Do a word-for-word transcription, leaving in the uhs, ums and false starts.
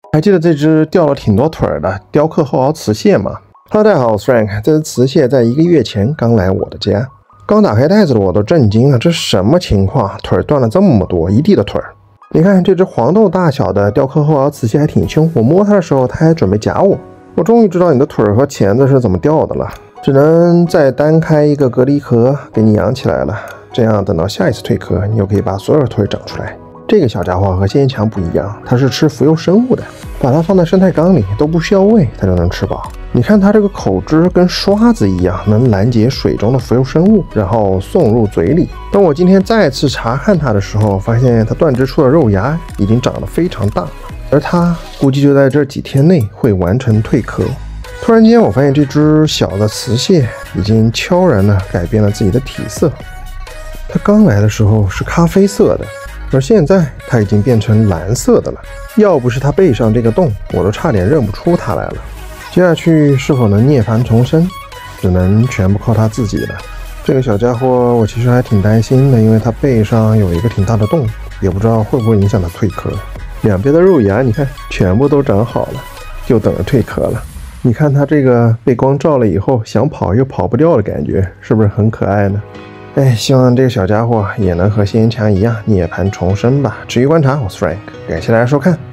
还记得这只掉了挺多腿儿的雕刻后凹瓷蟹吗 ？Hello， 大家好，我是 Frank。这只瓷蟹在一个月前刚来我的家，刚打开袋子的我都震惊了，这什么情况？腿儿断了这么多，一地的腿儿。你看这只黄豆大小的雕刻后凹瓷蟹还挺凶，我摸它的时候，它还准备夹我。我终于知道你的腿儿和钳子是怎么掉的了，只能再单开一个隔离壳给你养起来了。这样等到下一次蜕壳，你就可以把所有的腿长出来。这个小家伙和仙人强不一样，它是吃浮游生物的，把它放在生态缸里都不需要喂，它就能吃饱。你看它这个口汁跟刷子一样，能拦截水中的浮游生物，然后送入嘴里。等我今天再次查看它的时候，发现它断肢处的肉芽已经长得非常大，而它估计就在这几天内会完成蜕壳。突然间，我发现这只小的瓷蟹已经悄然地改变了自己的体色。它刚来的时候是咖啡色的，而现在它已经变成蓝色的了。要不是它背上这个洞，我都差点认不出它来了。接下去是否能涅槃重生，只能全部靠它自己了。这个小家伙我其实还挺担心的，因为它背上有一个挺大的洞，也不知道会不会影响它蜕壳。两边的肉芽你看全部都长好了，就等着蜕壳了。你看它这个被光照了以后，想跑又跑不掉的感觉，是不是很可爱呢？哎，希望这个小家伙也能和仙人强一样涅槃重生吧。持续观察，我是 Frank， 感谢大家收看。